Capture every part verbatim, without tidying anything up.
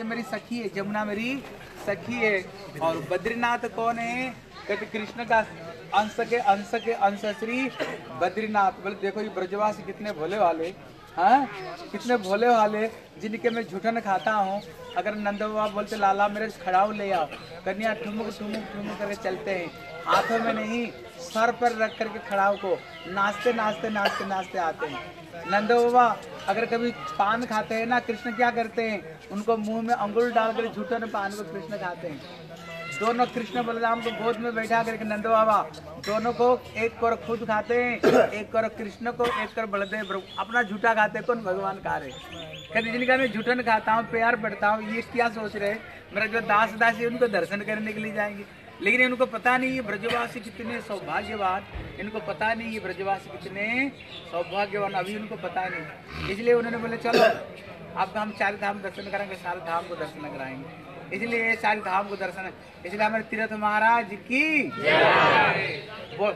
मेरी सखी है, जमुना मेरी सखी है। और बद्रीनाथ कौन है? कहते कृष्ण का अंश के अंश के अंश श्री बद्रीनाथ। बोले देखो ये ब्रजवासी कितने भोले वाले, हाँ कितने भोले वाले, जिनके मैं झूठन खाता हूँ। अगर नंद बाबा बोलते लाला मेरे खड़ाऊ ले आओ, कन्या ठुमुक ठुमुक ठुमुक करके चलते हैं, हाथों में नहीं सर पर रख करके खड़ाऊ को नाचते नाचते नाचते नाचते आते हैं। नंद बाबा अगर कभी पान खाते हैं ना, कृष्ण क्या करते हैं, उनको मुंह में अंगुल डालकर झूठन पान को कृष्ण खाते हैं। दोनों कृष्ण बलराम को गोद में बैठा करके नंद बाबा दोनों को एक कर खुद खाते हैं, एक कर कृष्ण को, एक कर बलदेव, अपना झूठा खाते हैं। कौन? भगवान खा रहे। कहते जिनका मैं झूठन खाता हूँ, प्यार बढ़ता हूँ, ये क्या सोच रहे मेरा जो दास दासी उनको दर्शन करने के लिए जाएंगे। लेकिन इनको पता नहीं ये ब्रजवासी कितने सौभाग्यवान, इनको पता नहीं ये ब्रजवासी कितने सौभाग्यवान, अभी उनको पता नहीं। इसलिए उन्होंने बोले चलो आपका हम चार धाम दर्शन करेंगे, सारे धाम को दर्शन कराएंगे। इसलिए सारे धाम को दर्शन, इसलिए हमारे तीर्थ महाराज की बोल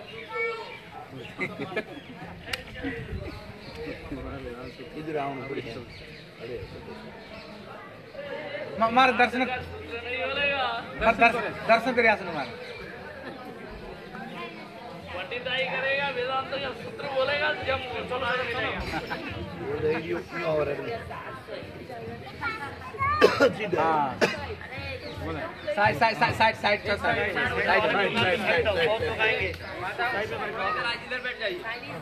हमारे दर्शन दर्शन करे आसन हमारे पंडिताई करेगा, वेदांत का सूत्र बोलेगा, जब side side side side side side side इधर बैठ जाइए।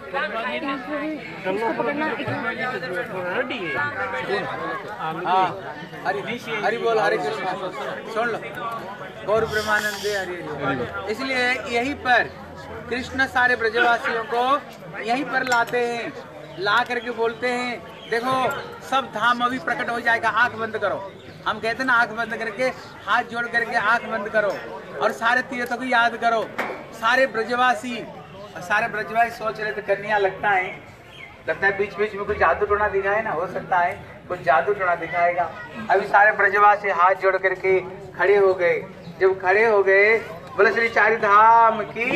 हरि बोल, हरे कृष्ण, सुन लो गौर ब्रह्मानंद हरि हरि। इसलिए यहीं पर कृष्ण सारे ब्रजवासियों को यहीं पर लाते हैं, ला करके बोलते हैं देखो सब धाम अभी प्रकट हो जाएगा, आंख बंद करो। हम कहते हैं ना आंख बंद करके हाथ जोड़ करके आंख बंद करो और सारे तीर्थों को याद करो। सारे ब्रजवासी सारे ब्रजवासी सोच रहे थे कन्या लगता है लगता है बीच बीच में कुछ जादू टोना दिखाए ना, हो सकता है कुछ जादू टोना दिखाएगा। अभी सारे ब्रजवासी हाथ जोड़ करके खड़े हो गए। जब खड़े हो गए बोले श्री चारि धाम की।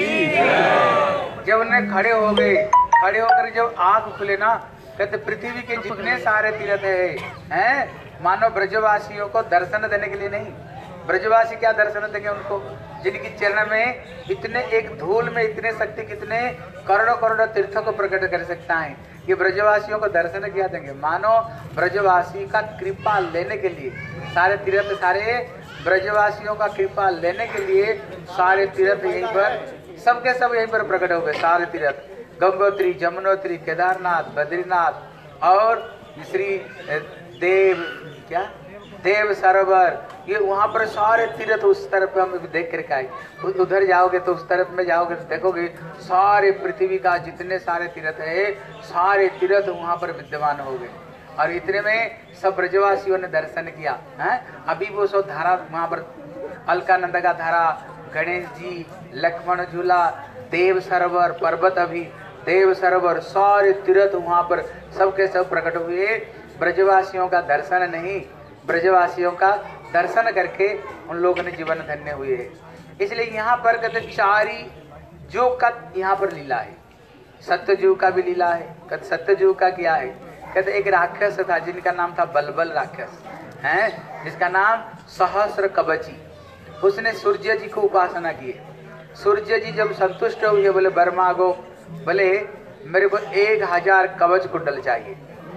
जब उन्हें खड़े हो गए, खड़े होकर जब आंख खुले ना, कहते पृथ्वी के जितने सारे तीर्थ है हैं मानो ब्रजवासियों को दर्शन देने के लिए नहीं। ब्रजवासी क्या दर्शन देंगे उनको, जिनकी चरण में इतने एक धूल में इतने शक्ति कितने करोड़ों करोड़ों तीर्थों को प्रकट कर सकता है। ये ब्रजवासियों को दर्शन क्या देंगे, मानो ब्रजवासी का कृपा लेने के लिए सारे तीर्थ, सारे ब्रजवासियों का कृपा लेने के लिए सारे तीर्थ यहीं पर सबके सब यहीं पर प्रकट हो गए। सारे तीर्थ गंगोत्री, जमुनोत्री, केदारनाथ, बद्रीनाथ और श्री देव क्या देव सरोवर, ये वहाँ पर सारे तीर्थ उस तरफ हम देख करके आए। उधर जाओगे तो उस तरफ में जाओगे तो देखोगे सारे पृथ्वी का जितने सारे तीर्थ है सारे तीर्थ वहाँ पर विद्यमान हो गए। और इतने में सब ब्रजवासियों ने दर्शन किया है। अभी वो सब धारा वहाँ पर अलकानंद का धारा, गणेश जी, लक्ष्मण झूला, देव सरोवर, पर्वत अभी देव सरोवर, सारे तीर्थ वहाँ पर सबके सब प्रकट हुए। ब्रजवासियों का दर्शन नहीं, ब्रजवासियों का दर्शन करके उन लोगों ने जीवन धन्य हुए है। इसलिए यहाँ पर कहते चारी जो का यहाँ पर लीला है, सत्यजू का भी लीला है। कहते सत्यजू का क्या है, कहते एक राक्षस था जिनका नाम था बलबल राक्षस है, जिसका नाम सहस्र कवची। उसने सूर्य जी को उपासना की। सूर्य जी जब संतुष्ट हुए बोले वर मांगो, बोले मेरे को एक हजार कवच कुंडल चाहिए,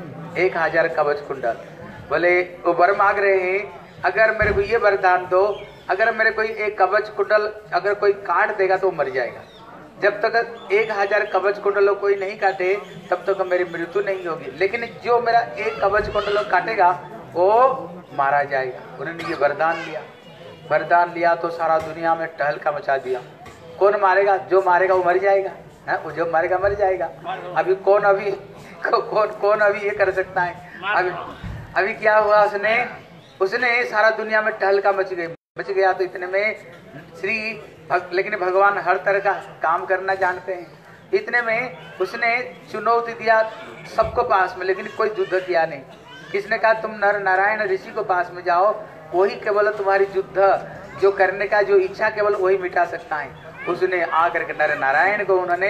एक हजार कवच कुंडल। बोले वो वर मांग रहे हैं अगर मेरे को ये वरदान दो, अगर मेरे कोई एक कवच कुंडल अगर कोई काट देगा तो मर जाएगा। जब तक एक हजार कवच कुंडलों कोई नहीं काटे तब तक मेरी मृत्यु नहीं होगी, लेकिन जो मेरा एक कवच कुंडलों काटेगा वो मारा जाएगा। उन्होंने ये वरदान लिया। वरदान लिया तो सारा दुनिया में टहलका मचा दिया। कौन मारेगा? जो मारेगा वो मर जाएगा, है वो जो मारेगा मर जाएगा। अभी कौन अभी कौन कौन अभी ये कर सकता है? अभी अभी क्या हुआ, उसने उसने सारा दुनिया में टहलका मच गई मच गया। तो इतने में श्री भग, लेकिन भगवान हर तरह का काम करना जानते हैं। इतने में उसने चुनौती दिया सबको पास में, लेकिन कोई युद्ध किया नहीं। किसने कहा तुम नर नारायण ऋषि को पास में जाओ, वही केवल तुम्हारी युद्ध जो करने का जो इच्छा केवल वही मिटा सकता है। उसने आकर के नर नारायण को उन्होंने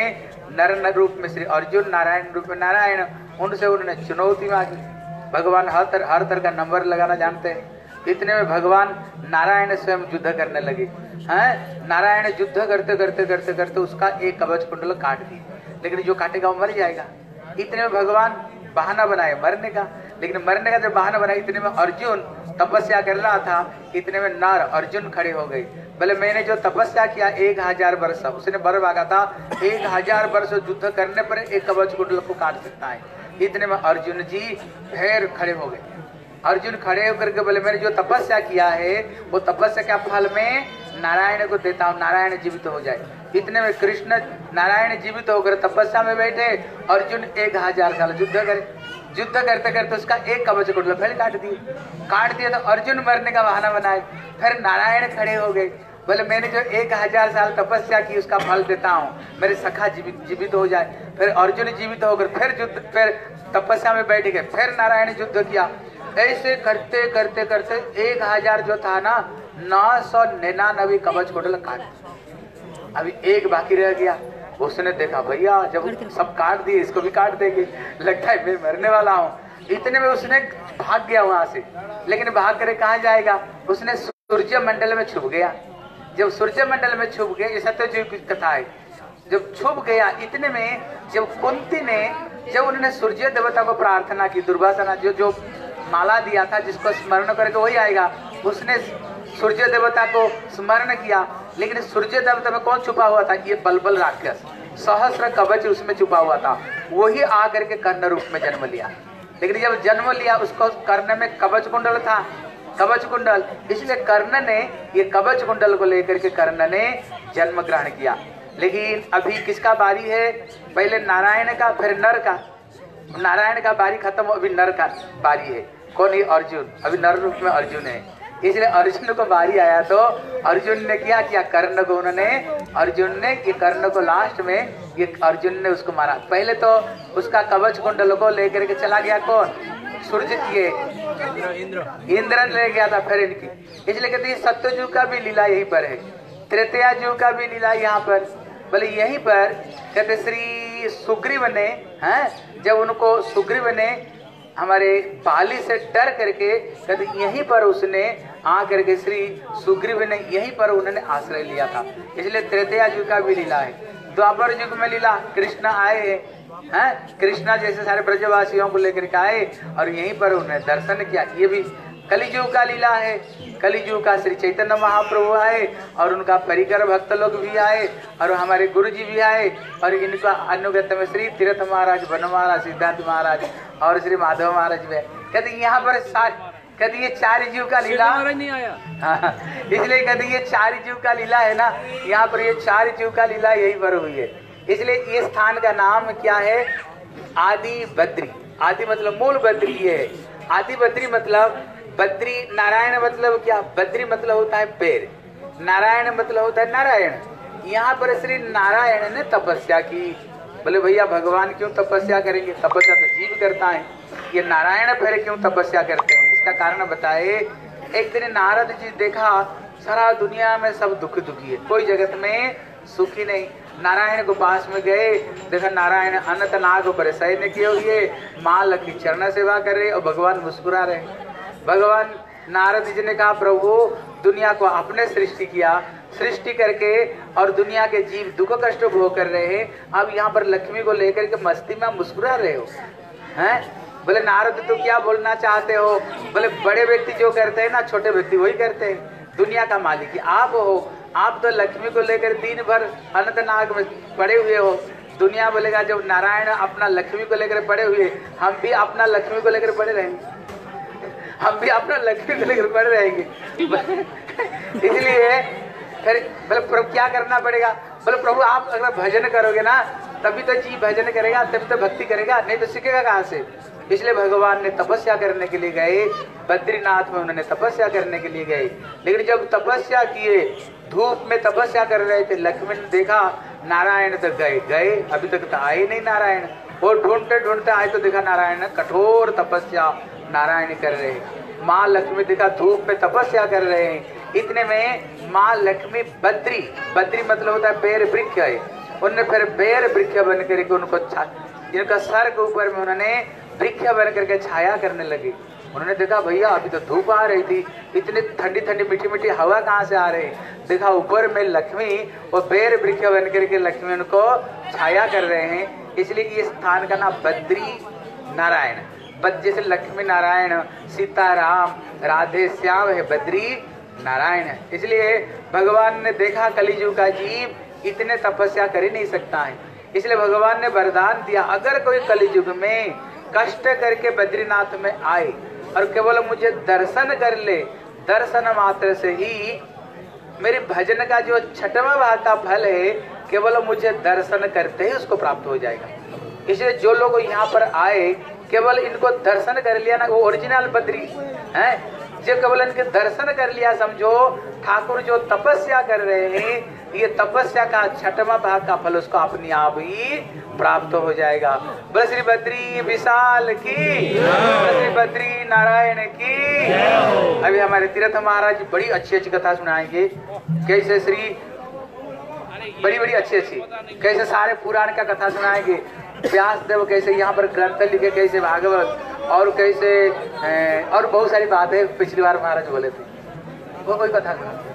नर रूप में श्री अर्जुन, नारायण रूप में नारायण, उनसे उन्होंने चुनौती मांगी। भगवान हर तरह हर तरह का नंबर लगाना जानते हैं। इतने में भगवान नारायण स्वयं युद्ध करने लगे हैं। नारायण युद्ध करते करते करते करते उसका एक कवच कुंडल काट दिए, लेकिन जो काटेगा वो मर जाएगा। इतने में भगवान बहाना बनाए मरने का, लेकिन मरने का जब बहाना बनाया, इतने में अर्जुन तपस्या कर रहा था। इतने में नर अर्जुन खड़े हो गए, बोले मैंने जो तपस्या किया एक हजार वर्ष, उसने बर मांगा था एक हजार वर्ष युद्ध करने पर एक कवच कुंडल को काट सकता है। इतने में अर्जुन जी फिर खड़े हो गए। अर्जुन खड़े होकर के बोले मैंने जो तपस्या किया है वो तपस्या के फल में नारायण को देता हूँ, नारायण जीवित हो जाए। इतने में कृष्ण नारायण जीवित होकर तपस्या में बैठे, अर्जुन एक हजार साल युद्ध करे। युद्ध करते करते उसका एक कवच कुंडल फिर काट दिए। काट दिया तो अर्जुन मरने का बहाना बनाए, फिर नारायण खड़े हो गए, बोले मैंने जो एक हजार साल तपस्या की उसका फल देता हूँ, मेरे सखा जीवित जीवित हो जाए। फिर अर्जुन जीवित होकर फिर युद्ध, फिर तपस्या में बैठ गए, फिर नारायण युद्ध किया। ऐसे करते करते करते एक हजार जो था ना, नौ सौ निन्यानवे कवच कुंडल काट, अभी एक बाकी रह गया। उसने देखा भैया जब सब काट दिए इसको भी काट देंगे, लगता है मैं मरने वाला हूँ। इतने में उसने भाग गया वहां से, लेकिन भाग कर कहाँ जाएगा, उसने सूर्य मंडल में छुप गया। जब सूर्य मंडल में छुप गए, ये सत्यजीव की कथा है, जब छुप गया इतने में जब कुंती ने जब उन्होंने सूर्य देवता को प्रार्थना की, दुर्वासा जो जो माला दिया था जिसको स्मरण करके वही आएगा, उसने सूर्य देवता को स्मरण किया। लेकिन सूर्य देवता में कौन छुपा हुआ था, ये बलबल राक्षस, सहस्र कवच उसमें छुपा हुआ था, वही आकर के कर्ण रूप में जन्म लिया। लेकिन जब जन्म लिया उसको कर्ण में कवच कुंडल था, कवच कुंडल, इसलिए कर्ण ने ये कवच कुंडल को लेकर के कर्ण ने जन्म ग्रहण किया। लेकिन अभी किसका बारी है, पहले नारायण का फिर नर का। नारायण का बारी खत्म, अभी नर का बारी है। कौन है, अर्जुन, अभी नर रूप में अर्जुन है। इसलिए अर्जुन को बारी आया तो अर्जुन ने क्या किया, कर्ण को उन्होंने, अर्जुन ने ये कर्ण को लास्ट में ये अर्जुन ने उसको मारा। पहले तो उसका कवच कुंडल को लेकर के चला गया कौन, सूर्य के इंद्र इंद्र ले गया था फिर इनकी। इसलिए कहते हैं सत्यजुग का भी लीला यहीं पर है, त्रेतया युग का भी लीला यहाँ पर, बोले यहीं पर कहते श्री सुग्रीव ने हैं, जब उनको सुग्रीव ने हमारे बाली से डर करके कहते यहीं पर उसने आ करके श्री सुग्रीव ने यहीं पर उन्होंने आश्रय लिया था। इसलिए त्रेतया युग का भी लीला है। द्वापर युग में लीला कृष्ण आए हैं, कृष्णा जैसे सारे ब्रजवासियों को लेकर के आए और यहीं पर उन्होंने दर्शन किया। ये भी कलियुग का लीला है। कलियुग का श्री चैतन्य महाप्रभु आए और उनका परिकर भक्त लोग भी आए और हमारे गुरु जी भी आए और इनका अनुगत में श्री तीर्थ महाराज, वन महाराज, सिद्धांत महाराज और श्री माधव महाराज भी। कहते यहाँ पर कहते ये चार जीव का लीला नहीं आया, हाँ, इसलिए कहते ये चार जीव का लीला है ना, यहाँ पर ये चार जीव का लीला यही पर हुई है। इसलिए ये स्थान का नाम क्या है, आदि बद्री। आदि मतलब मूल बद्री ये है। आदि बद्री मतलब बद्री, नारायण मतलब क्या, बद्री मतलब होता है पैर, नारायण मतलब होता है नारायण। यहाँ पर श्री नारायण ने तपस्या की। बोले भैया भगवान क्यों तपस्या करेंगे, तपस्या तो जीव करता है, ये नारायण फिर क्यों तपस्या करते हैं, इसका कारण बताए। एक दिन नारद जी देखा सारा दुनिया में सब दुख दुखी है, कोई जगत में सुखी नहीं। नारायण को पास में गए, देखा नारायण अनंत नाग पर सैन्य किए हुए माँ लक्ष्मी चरण सेवा कर रहे और भगवान मुस्कुरा रहे। भगवान नारद जी ने कहा प्रभु दुनिया को आपने सृष्टि किया, सृष्टि करके और दुनिया के जीव दुख कष्ट भोग कर रहे हैं, अब यहाँ पर लक्ष्मी को लेकर के मस्ती में मुस्कुरा रहे हो हैं। बोले नारद तो क्या बोलना चाहते हो, बोले बड़े व्यक्ति जो करते हैं ना छोटे व्यक्ति वही करते हैं। दुनिया का मालिक आप हो, आप तो लक्ष्मी को लेकर दिन भर अनंत नाग में पड़े हुए हो। दुनिया बोलेगा जब नारायण अपना लक्ष्मी को लेकर पड़े हुए, हम भी अपना लक्ष्मी को लेकर पड़े रहेंगे, हम भी अपना लक्ष्मी को लेकर पड़े रहेंगे। इसलिए फिर बोले प्रभु क्या करना पड़ेगा, बोले प्रभु आप अगर भजन करोगे ना तभी तो जी भजन करेगा, तभी तो भक्ति करेगा, नहीं तो सीखेगा कहाँ से। इसलिए भगवान ने तपस्या करने के लिए गए, बद्रीनाथ में उन्होंने तपस्या करने के लिए गए। लेकिन जब तपस्या किए, धूप में तपस्या कर रहे थे, लक्ष्मी ने देखा नारायण तो गए गए अभी तक तो आए नहीं नारायण, और ढूंढते ढूंढते आए तो देखा नारायण कठोर तपस्या नारायण कर रहे हैं। माँ लक्ष्मी देखा धूप में तपस्या कर रहे हैं। इतने में माँ लक्ष्मी बद्री, बद्री मतलब होता है बेर वृक्ष है, उन्होंने फिर बेर वृक्ष बन करके उनको इनका सर के ऊपर में उन्होंने वृक्ष बन करके छाया करने लगे। उन्होंने देखा भैया अभी तो धूप आ रही थी, इतनी ठंडी ठंडी मीठी मीठी हवा कहाँ से आ रही। देखा ऊपर में लक्ष्मी और बेर वृक्ष बन करके लक्ष्मी उनको छाया कर रहे हैं। इसलिए ये स्थान का नाम बद्री नारायण, बद जैसे लक्ष्मी नारायण सीताराम राधे श्याम है, बद्री नारायण है। इसलिए भगवान ने देखा कलिजुग का जीव इतने तपस्या कर ही नहीं सकता है, इसलिए भगवान ने वरदान दिया अगर कोई कलिजुग में कष्ट करके बद्रीनाथ में आए और केवल मुझे दर्शन कर ले, दर्शन मात्र से ही मेरे भजन का जो छठवां भाग का फल है केवल मुझे दर्शन करते ही उसको प्राप्त हो जाएगा। इसलिए जो लोग यहाँ पर आए केवल इनको दर्शन कर लिया ना, वो ओरिजिनल बद्री है। जो केवल इनके दर्शन कर लिया समझो ठाकुर जो तपस्या कर रहे हैं ये तपस्या का छठवां भाग का फल उसको अपने आप ही प्राप्त हो जाएगा। बस श्री बद्री विशाल की, बस श्री बद्री नारायण की। अभी हमारे तीर्थ महाराज बड़ी अच्छी अच्छी कथा सुनाएंगे, कैसे श्री बड़ी बड़ी अच्छी अच्छी कैसे सारे पुराण का कथा सुनाएंगे। व्यास देव कैसे यहाँ पर ग्रंथ लिखे, कैसे भागवत और कैसे और बहुत सारी बातें पिछली बार महाराज बोले थे, वो कोई कथा सुना।